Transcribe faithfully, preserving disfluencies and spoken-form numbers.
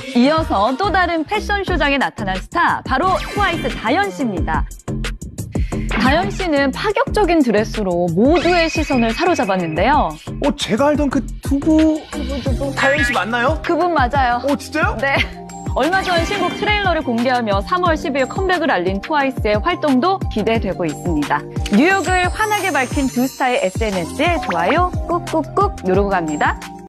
이어서 또 다른 패션쇼장에 나타난 스타, 바로 트와이스 다현 씨입니다. 다현 씨는 파격적인 드레스로 모두의 시선을 사로잡았는데요. 어, 제가 알던 그 두부... 다현 씨 맞나요? 그분 맞아요. 어, 진짜요? 네. 얼마 전 신곡 트레일러를 공개하며 삼월 십일 컴백을 알린 트와이스의 활동도 기대되고 있습니다. 뉴욕을 환하게 밝힌 두 스타의 에스엔에스에 좋아요 꾹꾹꾹 누르고 갑니다.